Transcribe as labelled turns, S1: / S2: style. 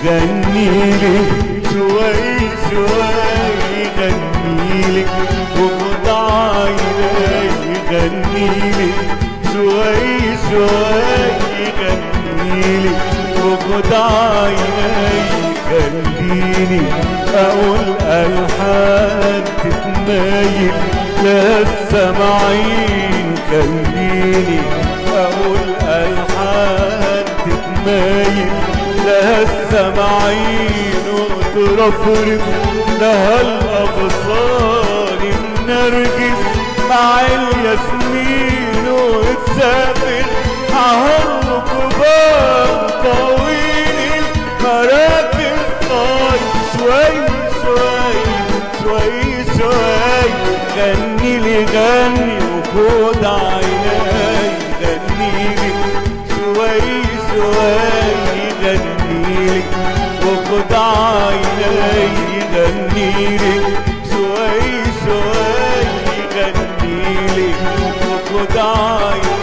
S1: غنيلي شوي شوي غنيلي وخد عيني غنيلي شوي شوي غنيلي وخد عيني خليني اقول الحان تتمايل للسمعين خليني اقول الحان تتمايل للسمعين وترفرف لها الابصار النرجس مع الياسمين وتسافر عالركبان طويل المراتب طاير شوي شوي شوي شوي غنيلي غني وخد عيني غنيلي شوي شوي غنيلي وخد عيني غنيلي شوي شوي غنيلي وخد عيني